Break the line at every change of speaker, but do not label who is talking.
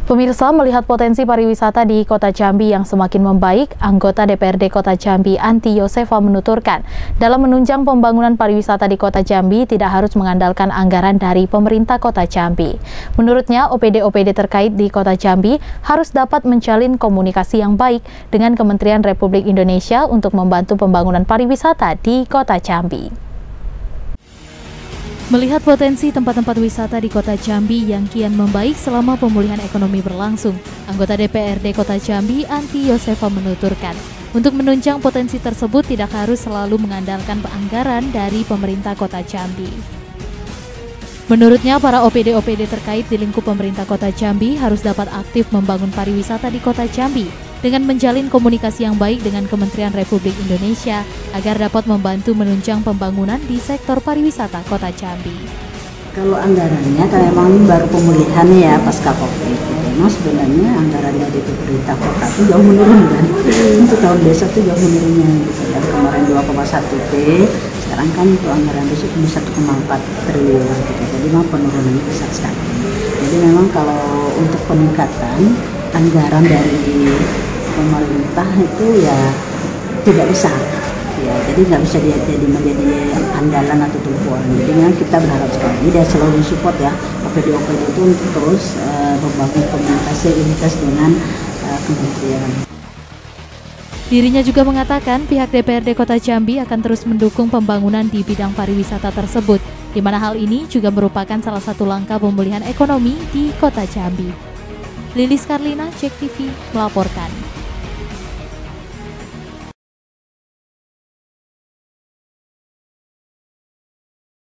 Pemirsa, melihat potensi pariwisata di Kota Jambi yang semakin membaik, anggota DPRD Kota Jambi Anti Yosefa menuturkan, dalam menunjang pembangunan pariwisata di Kota Jambi tidak harus mengandalkan anggaran dari pemerintah Kota Jambi. Menurutnya, OPD-OPD terkait di Kota Jambi harus dapat menjalin komunikasi yang baik dengan Kementerian Republik Indonesia untuk membantu pembangunan pariwisata di Kota Jambi. Melihat potensi tempat-tempat wisata di Kota Jambi yang kian membaik selama pemulihan ekonomi berlangsung, anggota DPRD Kota Jambi Anti Yosefa menuturkan, untuk menunjang potensi tersebut tidak harus selalu mengandalkan anggaran dari pemerintah Kota Jambi. Menurutnya, para OPD-OPD terkait di lingkup pemerintah Kota Jambi harus dapat aktif membangun pariwisata di Kota Jambi dengan menjalin komunikasi yang baik dengan Kementerian Republik Indonesia agar dapat membantu menunjang pembangunan di sektor pariwisata Kota Jambi.
Kalau anggarannya, karena memang baru pemulihan ya pasca COVID, memang sebenarnya anggaran dari pemerintah kota itu jauh menurun kan. Untuk tahun besok itu jauh menurunnya, gitu. Dari kemarin 2,1 T, sekarang kan itu anggaran besok cuma 1,4 triliun. Gitu. Jadi memang penurunannya besar sekali. Jadi memang kalau untuk peningkatan anggaran dari pemerintah itu ya tidak besar. Ya, jadi nggak bisa menjadi andalan atau tumpuan. Jadi memang kita berharap sekali dia selalu support ya OPD-OPD itu untuk terus membangun komunikasi unitas dengan kementerian.
Dirinya juga mengatakan pihak DPRD Kota Jambi akan terus mendukung pembangunan di bidang pariwisata tersebut, di mana hal ini juga merupakan salah satu langkah pemulihan ekonomi di Kota Jambi. Lilis Karlina, JEK TV melaporkan.